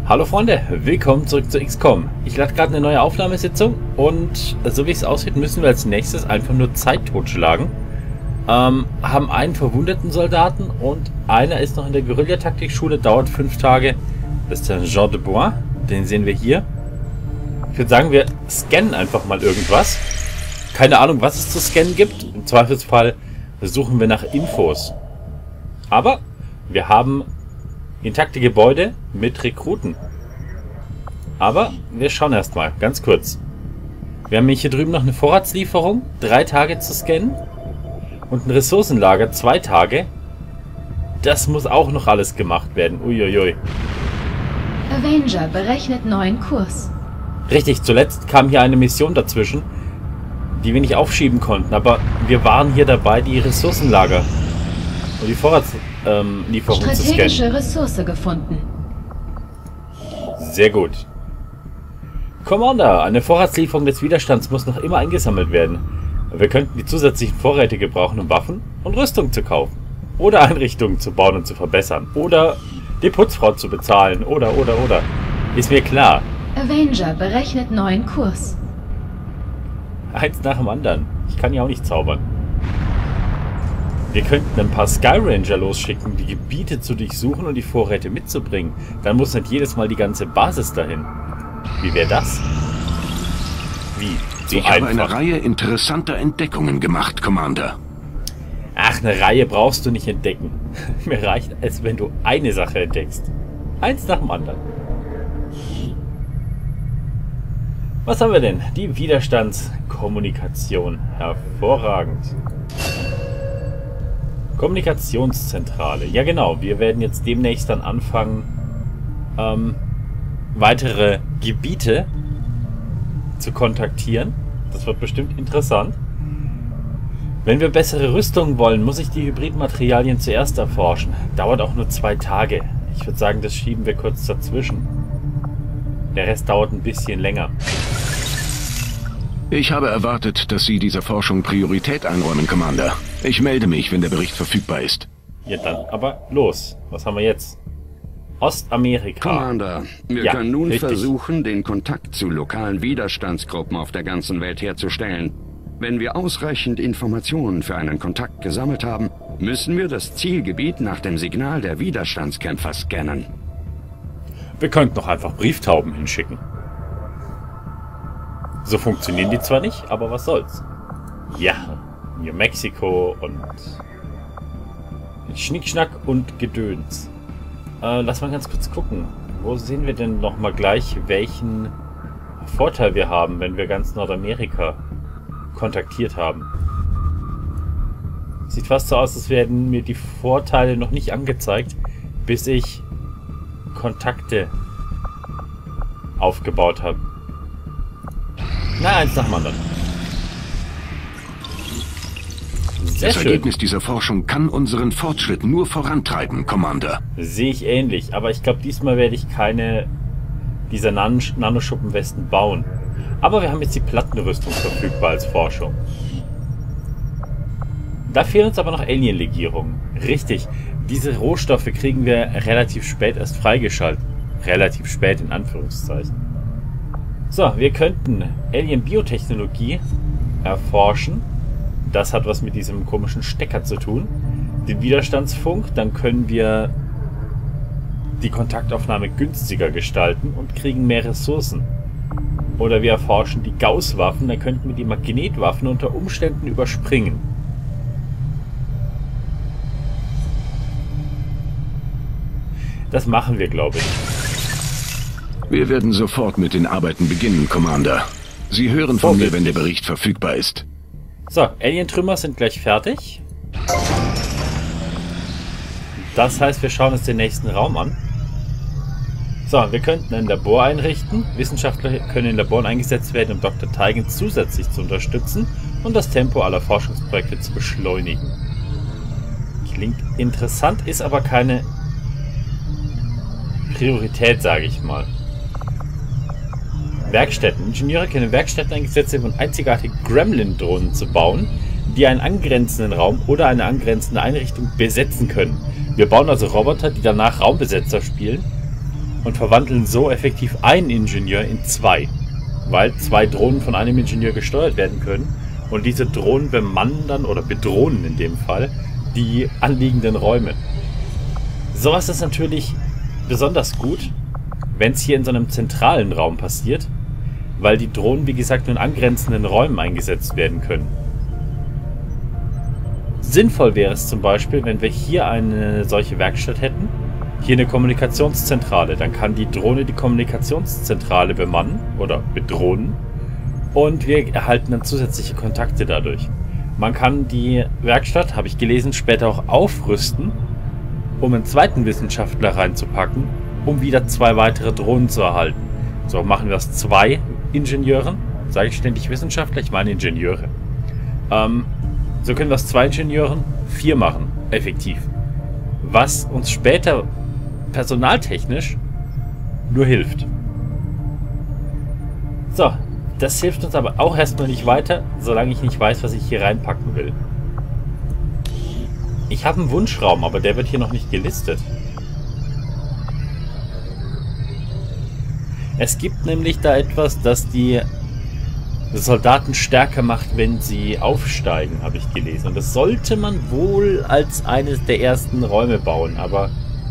Hallo Freunde, willkommen zurück zu XCOM. Ich lade gerade eine neue Aufnahmesitzung und so wie es aussieht, müssen wir als nächstes einfach nur Zeit totschlagen. Haben einen verwundeten Soldaten und einer ist noch in der Guerillataktikschule, dauert 5 Tage. Das ist der Jean de Bois, den sehen wir hier. Ich würde sagen, wir scannen einfach mal irgendwas. Keine Ahnung, was es zu scannen gibt. Im Zweifelsfall suchen wir nach Infos. Aber wir haben intakte Gebäude mit Rekruten. Aber wir schauen erstmal, ganz kurz. Wir haben hier drüben noch eine Vorratslieferung, 3 Tage zu scannen. Und ein Ressourcenlager, 2 Tage. Das muss auch noch alles gemacht werden. Uiuiui. Avenger berechnet neuen Kurs. Richtig, zuletzt kam hier eine Mission dazwischen, die wir nicht aufschieben konnten. Aber wir waren hier dabei, die Ressourcenlager und die Vorratslieferung zu scannen. Strategische Ressource gefunden. Sehr gut. Commander, eine Vorratslieferung des Widerstands muss noch immer eingesammelt werden. Wir könnten die zusätzlichen Vorräte gebrauchen, um Waffen und Rüstung zu kaufen. Oder Einrichtungen zu bauen und zu verbessern. Oder die Putzfrau zu bezahlen. Oder. Ist mir klar. Avenger berechnet neuen Kurs. Eins nach dem anderen. Ich kann ja auch nicht zaubern. Wir könnten ein paar Skyranger losschicken, die Gebiete zu durchsuchen und die Vorräte mitzubringen. Dann muss nicht jedes Mal die ganze Basis dahin. Wie wäre das? Wie? So ich habe eine Reihe interessanter Entdeckungen gemacht, Commander. Ach, eine Reihe brauchst du nicht entdecken. Mir reicht es, wenn du eine Sache entdeckst. Eins nach dem anderen. Was haben wir denn? Die Widerstandskommunikation. Hervorragend. Kommunikationszentrale. Ja genau, wir werden jetzt demnächst dann anfangen, weitere Gebiete zu kontaktieren. Das wird bestimmt interessant. Wenn wir bessere Rüstungen wollen, muss ich die Hybridmaterialien zuerst erforschen. Dauert auch nur 2 Tage. Ich würde sagen, das schieben wir kurz dazwischen. Der Rest dauert ein bisschen länger. Ich habe erwartet, dass Sie dieser Forschung Priorität einräumen, Commander. Ich melde mich, wenn der Bericht verfügbar ist. Ja dann, aber los. Was haben wir jetzt? Ostamerika. Commander, wir Ja, können nun richtig. versuchen, den Kontakt zu lokalen Widerstandsgruppen auf der ganzen Welt herzustellen. Wenn wir ausreichend Informationen für einen Kontakt gesammelt haben, müssen wir das Zielgebiet nach dem Signal der Widerstandskämpfer scannen. Wir könnten noch einfach Brieftauben hinschicken. So funktionieren die zwar nicht, aber was soll's. Ja, New Mexico und Schnickschnack und Gedöns. Lass mal ganz kurz gucken. Wo sehen wir denn nochmal gleich, welchen Vorteil wir haben, wenn wir ganz Nordamerika kontaktiert haben? Sieht fast so aus, als werden mir die Vorteile noch nicht angezeigt, bis ich Kontakte aufgebaut habe. Na, eins nach dem anderen. Sehr Das schön. Ergebnis dieser Forschung kann unseren Fortschritt nur vorantreiben, Commander. Sehe ich ähnlich, aber ich glaube, diesmal werde ich keine dieser Nanoschuppenwesten bauen. Aber wir haben jetzt die Plattenrüstung verfügbar als Forschung. Da fehlen uns aber noch Alien-Legierungen. Richtig, diese Rohstoffe kriegen wir relativ spät erst freigeschaltet. Relativ spät in Anführungszeichen. So, wir könnten Alien-Biotechnologie erforschen. Das hat was mit diesem komischen Stecker zu tun. Den Widerstandsfunk, dann können wir die Kontaktaufnahme günstiger gestalten und kriegen mehr Ressourcen. Oder wir erforschen die Gauss-Waffen, dann könnten wir die Magnetwaffen unter Umständen überspringen. Das machen wir, glaube ich. Wir werden sofort mit den Arbeiten beginnen, Commander. Sie hören von mir, wenn der Bericht verfügbar ist. So, Alien-Trümmer sind gleich fertig. Das heißt, wir schauen uns den nächsten Raum an. So, wir könnten ein Labor einrichten. Wissenschaftler können in Laboren eingesetzt werden, um Dr. Teigen zusätzlich zu unterstützen und das Tempo aller Forschungsprojekte zu beschleunigen. Klingt interessant, ist aber keine Priorität, sage ich mal. Werkstätten. Ingenieure können in Werkstätten eingesetzt werden, um einzigartige Gremlin-Drohnen zu bauen, die einen angrenzenden Raum oder eine angrenzende Einrichtung besetzen können. Wir bauen also Roboter, die danach Raumbesetzer spielen und verwandeln so effektiv einen Ingenieur in 2. Weil 2 Drohnen von einem Ingenieur gesteuert werden können. Und diese Drohnen bemannen dann, oder bedrohen in dem Fall, die anliegenden Räume. Sowas ist natürlich besonders gut, wenn es hier in so einem zentralen Raum passiert, weil die Drohnen, wie gesagt, nur in angrenzenden Räumen eingesetzt werden können. Sinnvoll wäre es zum Beispiel, wenn wir hier eine solche Werkstatt hätten, hier eine Kommunikationszentrale. Dann kann die Drohne die Kommunikationszentrale bemannen oder bedrohen und wir erhalten dann zusätzliche Kontakte dadurch. Man kann die Werkstatt, habe ich gelesen, später auch aufrüsten, um einen zweiten Wissenschaftler reinzupacken, um wieder 2 weitere Drohnen zu erhalten. So machen wir aus 2 Ingenieuren, sage ich ständig Wissenschaftler, ich meine Ingenieure. So können wir aus 2 Ingenieuren 4 machen, effektiv. Was uns später personaltechnisch nur hilft. So, das hilft uns aber auch erstmal nicht weiter, solange ich nicht weiß, was ich hier reinpacken will. Ich habe einen Wunschraum, aber der wird hier noch nicht gelistet. Es gibt nämlich da etwas, das die Soldaten stärker macht, wenn sie aufsteigen, habe ich gelesen. Und das sollte man wohl als eines der ersten Räume bauen, aber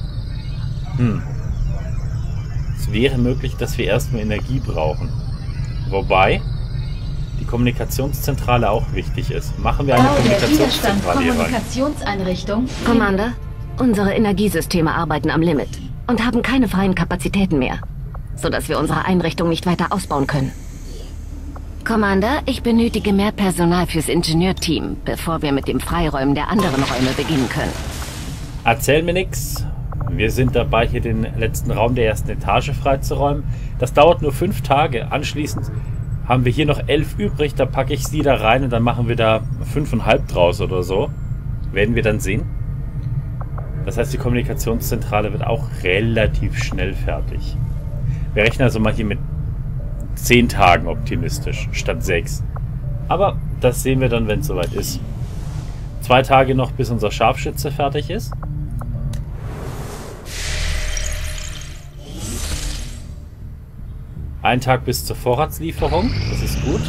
es wäre möglich, dass wir erstmal Energie brauchen. Wobei die Kommunikationszentrale auch wichtig ist. Machen wir eine Kommunikationszentrale hier rein. Kommunikationseinrichtung. Commander, unsere Energiesysteme arbeiten am Limit und haben keine freien Kapazitäten mehr, sodass wir unsere Einrichtung nicht weiter ausbauen können. Commander, ich benötige mehr Personal fürs Ingenieurteam, bevor wir mit dem Freiräumen der anderen Räume beginnen können. Erzähl mir nix. Wir sind dabei, hier den letzten Raum der ersten Etage freizuräumen. Das dauert nur 5 Tage. Anschließend haben wir hier noch 11 übrig. Da packe ich sie da rein und dann machen wir da 5,5 draus oder so. Werden wir dann sehen. Das heißt, die Kommunikationszentrale wird auch relativ schnell fertig. Wir rechnen also mal hier mit 10 Tagen optimistisch, statt 6. Aber das sehen wir dann, wenn es soweit ist. 2 Tage noch, bis unser Scharfschütze fertig ist. Ein Tag bis zur Vorratslieferung, das ist gut.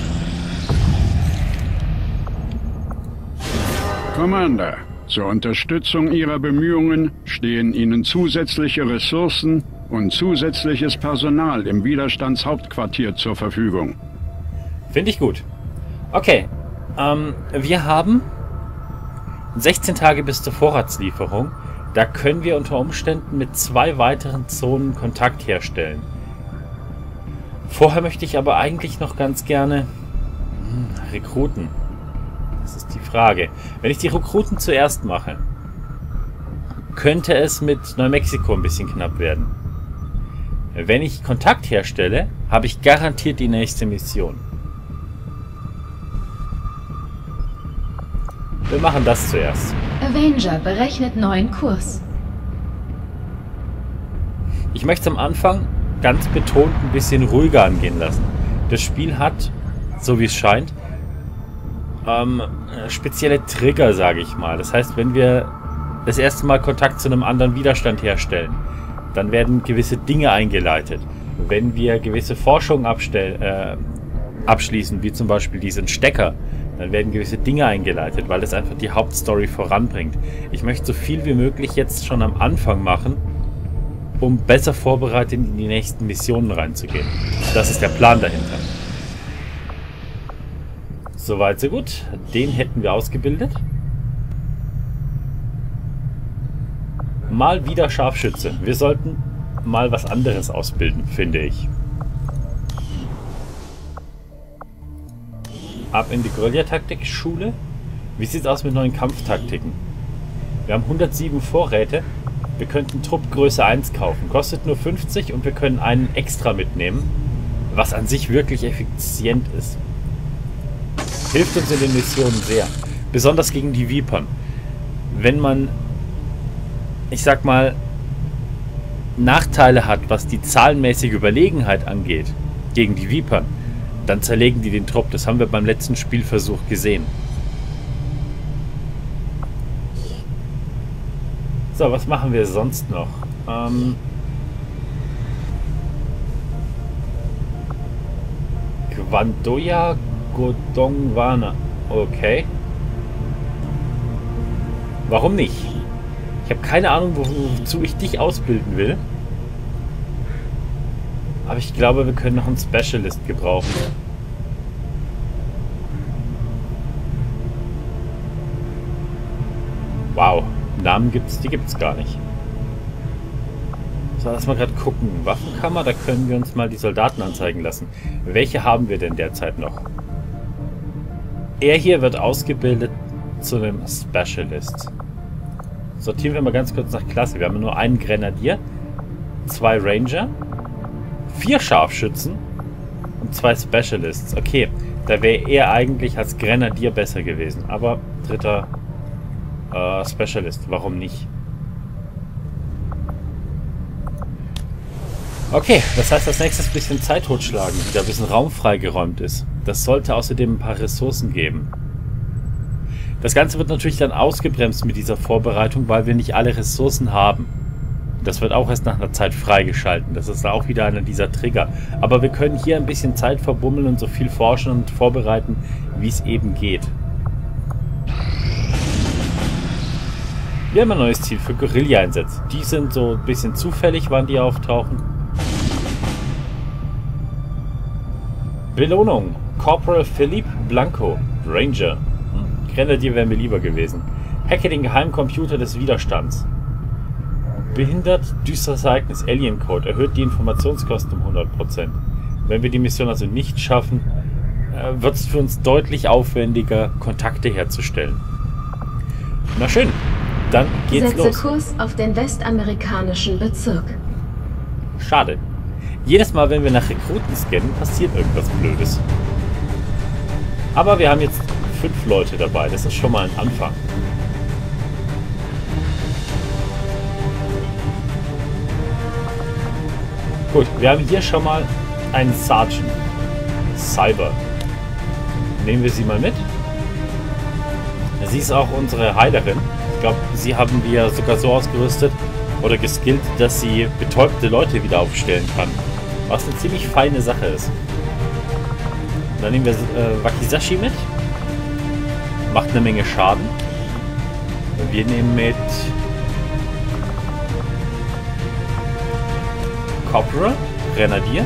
Commander, zur Unterstützung Ihrer Bemühungen stehen Ihnen zusätzliche Ressourcen und zusätzliches Personal im Widerstandshauptquartier zur Verfügung. Finde ich gut. Okay, wir haben 16 Tage bis zur Vorratslieferung. Da können wir unter Umständen mit 2 weiteren Zonen Kontakt herstellen. Vorher möchte ich aber eigentlich noch ganz gerne Rekruten. Das ist die Frage. Wenn ich die Rekruten zuerst mache, könnte es mit Neumexiko ein bisschen knapp werden. Wenn ich Kontakt herstelle, habe ich garantiert die nächste Mission. Wir machen das zuerst. Avenger berechnet neuen Kurs. Ich möchte am Anfang ganz betont ein bisschen ruhiger angehen lassen. Das Spiel hat, so wie es scheint, spezielle Trigger, sage ich mal. Das heißt, wenn wir das erste Mal Kontakt zu einem anderen Widerstand herstellen, dann werden gewisse Dinge eingeleitet. Wenn wir gewisse Forschungen abschließen, wie zum Beispiel diesen Stecker, dann werden gewisse Dinge eingeleitet, weil das einfach die Hauptstory voranbringt. Ich möchte so viel wie möglich jetzt schon am Anfang machen, um besser vorbereitet in die nächsten Missionen reinzugehen. Das ist der Plan dahinter. Soweit, so gut. Den hätten wir ausgebildet. Mal wieder Scharfschütze. Wir sollten mal was anderes ausbilden, finde ich. Ab in die Guerilla-Taktik-Schule. Wie sieht es aus mit neuen Kampftaktiken? Wir haben 107 Vorräte. Wir könnten Truppgröße 1 kaufen. Kostet nur 50 und wir können einen extra mitnehmen, was an sich wirklich effizient ist. Hilft uns in den Missionen sehr. Besonders gegen die Vipern. Wenn man, ich sag mal, Nachteile hat, was die zahlenmäßige Überlegenheit angeht, gegen die Vipern, dann zerlegen die den Trupp. Das haben wir beim letzten Spielversuch gesehen. So, was machen wir sonst noch? Vandoya Godongwana. Okay. Warum nicht? Ich habe keine Ahnung, wozu ich dich ausbilden will. Aber ich glaube, wir können noch einen Specialist gebrauchen. Wow. Namen gibt's, die gibt's gar nicht. So, lass mal gerade gucken. Waffenkammer, da können wir uns mal die Soldaten anzeigen lassen. Welche haben wir denn derzeit noch? Er hier wird ausgebildet zu einem Specialist. Sortieren wir mal ganz kurz nach Klasse. Wir haben nur einen Grenadier, 2 Ranger, 4 Scharfschützen und 2 Specialists. Okay, da wäre er eigentlich als Grenadier besser gewesen. Aber dritter Specialist, warum nicht? Okay, das heißt, als nächstes ein bisschen Zeit totschlagen, wieder ein bisschen Raum freigeräumt ist. Das sollte außerdem ein paar Ressourcen geben. Das Ganze wird natürlich dann ausgebremst mit dieser Vorbereitung, weil wir nicht alle Ressourcen haben. Das wird auch erst nach einer Zeit freigeschalten. Das ist auch wieder einer dieser Trigger. Aber wir können hier ein bisschen Zeit verbummeln und so viel forschen und vorbereiten, wie es eben geht. Wir haben ein neues Ziel für Guerilla-Einsätze. Die sind so ein bisschen zufällig, wann die auftauchen. Belohnung. Corporal Philippe Blanco, Ranger. Grenadier wäre mir lieber gewesen. Hacke den Geheimcomputer des Widerstands. Behindert düsteres Ereignis Alien Code. Erhöht die Informationskosten um 100%. Wenn wir die Mission also nicht schaffen, wird es für uns deutlich aufwendiger, Kontakte herzustellen. Na schön. Dann geht's los. Setze Kurs auf den westamerikanischen Bezirk. Schade. Jedes Mal, wenn wir nach Rekruten scannen, passiert irgendwas Blödes. Aber wir haben jetzt 5 Leute dabei. Das ist schon mal ein Anfang. Gut, wir haben hier schon mal einen Sergeant. Cyber. Nehmen wir sie mal mit. Sie ist auch unsere Heilerin. Ich glaube, sie haben wir sogar so ausgerüstet oder geskillt, dass sie betäubte Leute wieder aufstellen kann. Was eine ziemlich feine Sache ist. Dann nehmen wir Wakizashi mit. Macht eine Menge Schaden. Wir nehmen mit Corporal, Grenadier.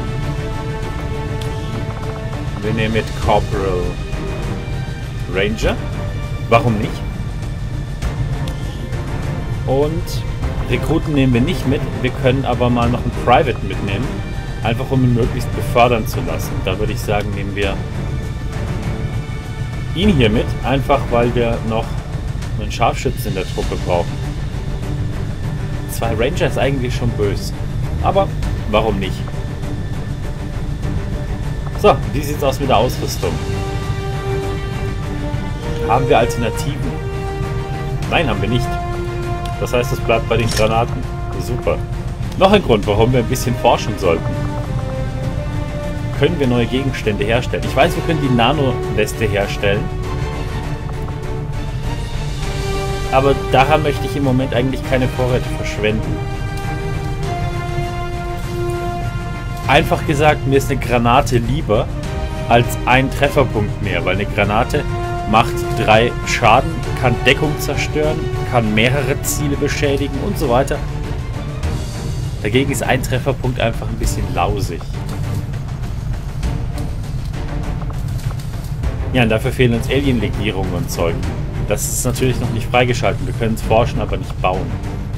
Wir nehmen mit Corporal Ranger. Warum nicht? Und Rekruten nehmen wir nicht mit. Wir können aber mal noch einen Private mitnehmen. Einfach um ihn möglichst befördern zu lassen. Da würde ich sagen, nehmen wir ihn hier mit. Einfach weil wir noch einen Scharfschützen in der Truppe brauchen. 2 Ranger ist eigentlich schon böse. Aber warum nicht? So, wie sieht es aus mit der Ausrüstung? Haben wir Alternativen? Nein, haben wir nicht. Das heißt, es bleibt bei den Granaten. Super. Noch ein Grund, warum wir ein bisschen forschen sollten. Können wir neue Gegenstände herstellen? Ich weiß, wir können die Nano-Weste herstellen. Aber daran möchte ich im Moment eigentlich keine Vorräte verschwenden. Einfach gesagt, mir ist eine Granate lieber als ein Trefferpunkt mehr, weil eine Granate macht 3 Schaden, kann Deckung zerstören, kann mehrere Ziele beschädigen und so weiter. Dagegen ist ein Trefferpunkt einfach ein bisschen lausig. Ja, und dafür fehlen uns Alien-Legierungen und Zeug. Das ist natürlich noch nicht freigeschalten. Wir können es forschen, aber nicht bauen.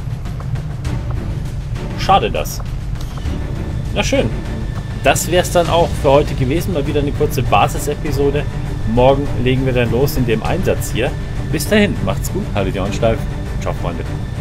Schade das. Na schön. Das wäre es dann auch für heute gewesen. Mal wieder eine kurze Basis-Episode. Morgen legen wir dann los in dem Einsatz hier. Bis dahin, macht's gut, haltet die Ohren steif. Ciao, Freunde.